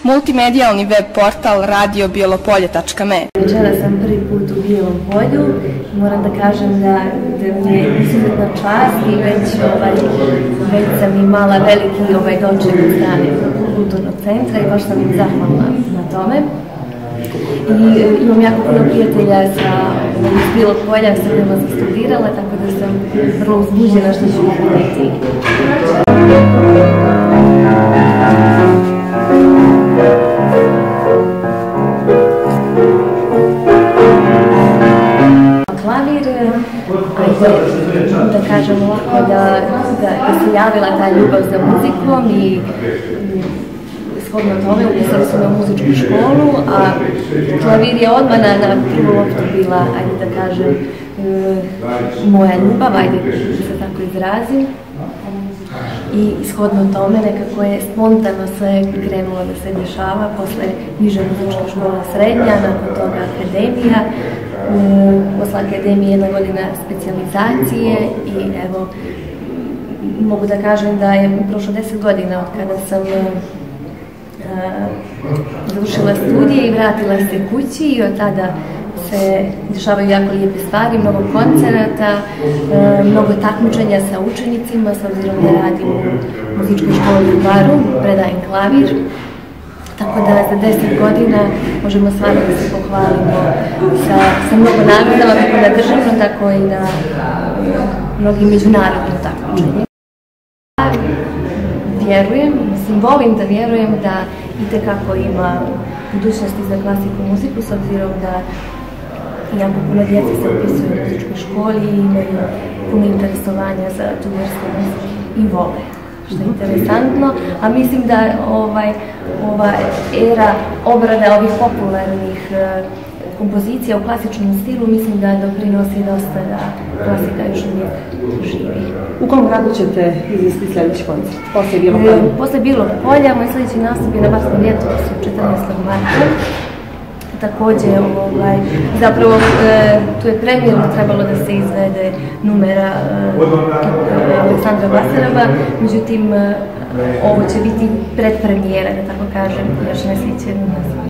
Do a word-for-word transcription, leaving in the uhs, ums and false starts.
multimedijalni web portal radio bijelopolje tačka me. Večera sam prvi put u Bijelom Polju. Moram da kažem da, da mi je izuzetna čast i već, ovaj, već sam imala veliki ovaj, doček od strane kulturnog centra i baš sam im zahvalna na tome. I e, imam jako puno prijatelja sa, iz Bijelog Polja sa kojima sam studirala, tako da sam vrlo uzbuđena što ću ih vidjeti. Klavir, ajde, da kažem ovako, da, da, da se javila ta ljubav za muzikom i shodno tome upisali su me u muzičku školu, a klavir je odmah na, na prvu loptu bila, ajde da kažem, e, moja ljubav, ajde da se tako izrazim. I shodno tome nekako je spontano sve krenulo da se dešava, posle niže muzička škola srednja, nakon toga akademija, e, posle akademije jedna godina specijalizacije i evo, mogu da kažem da je prošlo deset godina od kada sam završila studije i vratila se kući i od tada se dešavaju jako lijepe stvari, mnogo koncerata, mnogo takmičenja sa učenicima, s obzirom da radim u muzičkoj školi u Baru, predajem klavir. Tako da za deset godina možemo stvarno da se pohvalimo sa, sa mnogo nagradama, kako na državno, tako i na mnogim međunarodnim takmičenjima. Vjerujem, mislim, volim da vjerujem da itekako ima budućnosti za klasiku muziku, s obzirom da jako puno djece se upisuju u muzičkoj školi i imaju puno interesovanja za tu vrstu muzike i vole, što je interesantno. A mislim da ovaj, ova era obrade ovih popularnih kompozicija u klasičnom stilu, mislim da doprinosi dosta da klasika još uvijek živi. U kom gradu ćete izvesti sljedeći koncert? Posle Bijelog Polja? E, posle Bijelog Polja, moj sljedeći nastup je na Barskom ljetovcu četrnaestog marta. Također, ovaj, zapravo, e, tu je premijerno trebalo da se izvede numera e, Aleksandra Basaraba, međutim, e, ovo će biti predpremijera, da tako kažem, još ne sliče na nas.